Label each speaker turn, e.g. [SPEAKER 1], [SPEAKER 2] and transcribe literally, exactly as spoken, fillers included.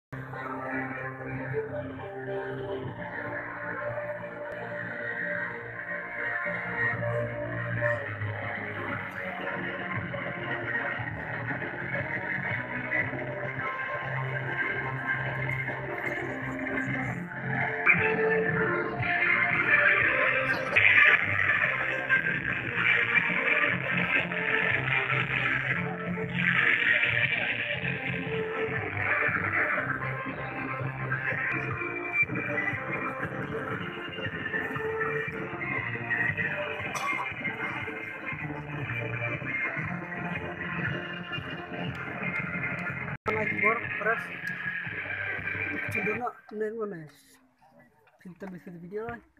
[SPEAKER 1] lagi bor terus cendana nen mana pintar bisa video lah.